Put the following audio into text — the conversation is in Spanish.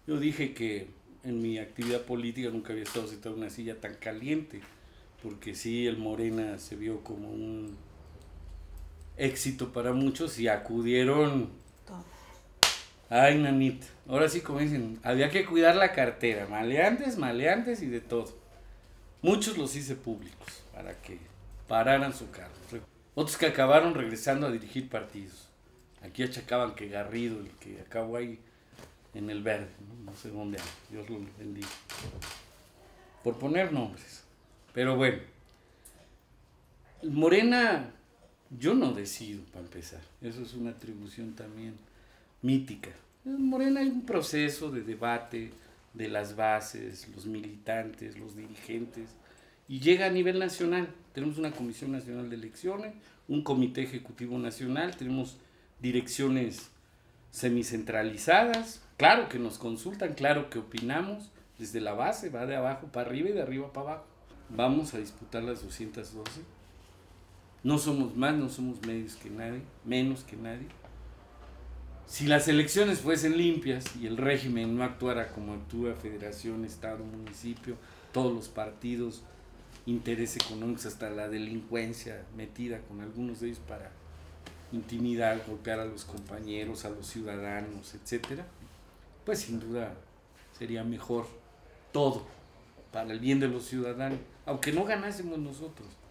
Yo dije que en mi actividad política nunca había estado sentado en una silla tan caliente, porque sí, el Morena se vio como un éxito para muchos y acudieron. Ay, nanita, ahora sí, como dicen, había que cuidar la cartera, maleantes, maleantes y de todo. Muchos los hice públicos para que pararan su carro. Otros que acabaron regresando a dirigir partidos. Aquí achacaban que Garrido, el que acabó ahí en el verde, no sé dónde anda, Dios lo bendiga. Por poner nombres. Pero bueno, Morena, yo no decido para empezar. Eso es una atribución también mítica. En Morena hay un proceso de debate de las bases, los militantes, los dirigentes, y llega a nivel nacional. Tenemos una Comisión Nacional de Elecciones, un Comité Ejecutivo Nacional, tenemos direcciones semicentralizadas, claro que nos consultan, claro que opinamos, desde la base, va de abajo para arriba y de arriba para abajo. Vamos a disputar las 212. No somos más, no somos medios que nadie, menos que nadie. Si las elecciones fuesen limpias y el régimen no actuara como actúa Federación, Estado, Municipio, todos los partidos, intereses económicos, hasta la delincuencia metida con algunos de ellos para intimidar, golpear a los compañeros, a los ciudadanos, etcétera, pues sin duda sería mejor todo para el bien de los ciudadanos, aunque no ganásemos nosotros.